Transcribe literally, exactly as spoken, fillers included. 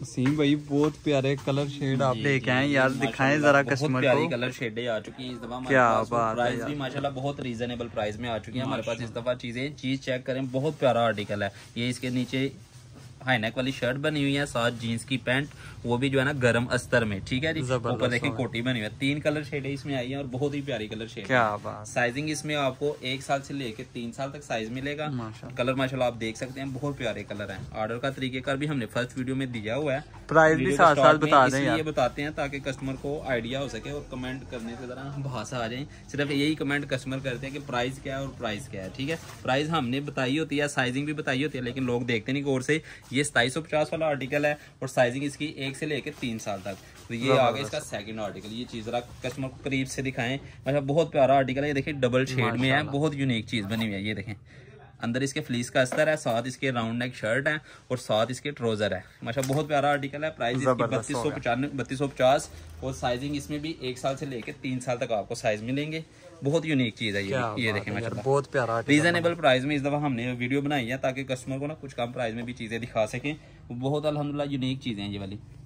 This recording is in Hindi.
वसीम भाई बहुत प्यारे कलर शेड आप लेके आए यार, दिखाएं जरा कस्टमर को। प्यारी कलर शेडें आ चुकी हैं इस दफा। क्या बात है, प्राइस भी माशाल्लाह बहुत रीजनेबल प्राइस में आ चुकी है हमारे पास इस दफा। चीजें चीज चेक करें, बहुत प्यारा आर्टिकल है ये। इसके नीचे हाई नेक वाली शर्ट बनी हुई है, साथ जीन्स की पैंट, वो भी जो है ना गरम अस्तर में, ठीक है जी। ऊपर देखिए कोटी बनी हुई है। तीन कलर शेड इसमें आई है और बहुत ही प्यारी कलर शेड। क्या बात। साइजिंग इसमें आपको एक साल से लेके तीन साल तक साइज मिलेगा। कलर माशाल्लाह आप देख सकते हैं, बहुत प्यारे कलर हैं। ऑर्डर का तरीकेकार भी हमने फर्स्ट वीडियो में दिया हुआ है। प्राइस भी साथ साथ बता दें यार, ये बताते हैं ताकि कस्टमर को आइडिया हो सके और कमेंट करने से जरा भाषा आ जाए। सिर्फ यही कमेंट कस्टमर करते हैं कि प्राइस क्या है और प्राइस क्या है, ठीक है। प्राइस हमने बताई होती है, साइजिंग भी बताई होती है, लेकिन लोग देखते नहीं गौर से। ये सताईस सौ पचास वाला आर्टिकल है और साइजिंग इसकी एक से लेकर तीन साल तक। तो ये आ गया इसका सेकंड आर्टिकल। ये चीज जरा कस्टमर को करीब से दिखाएं। मतलब बहुत प्यारा आर्टिकल है। ये देखिए डबल शेड में है, बहुत यूनिक चीज बनी हुई है। ये देखें अंदर इसके फ्लीस का अस्तर है, साथ इसके राउंड नेक शर्ट है और साथ इसके ट्राउजर है। माशाल्लाह बहुत प्यारा आर्टिकल है। प्राइस इसकी बत्तीस सौ पचानवे बत्तीस सौ पचास और साइजिंग इसमें भी एक साल से लेकर तीन साल तक आपको साइज मिलेंगे। बहुत यूनिक चीज है ये। ये देखें माशाल्लाह बहुत प्यारा रीजनेबल प्राइस में इस दफा हमने वीडियो बनाई है ताकि कस्टमर को ना कुछ कम प्राइस में भी चीजें दिखा सकें। बहुत अल्हम्दुलिल्लाह यूनिक चीजें हैं ये वाली।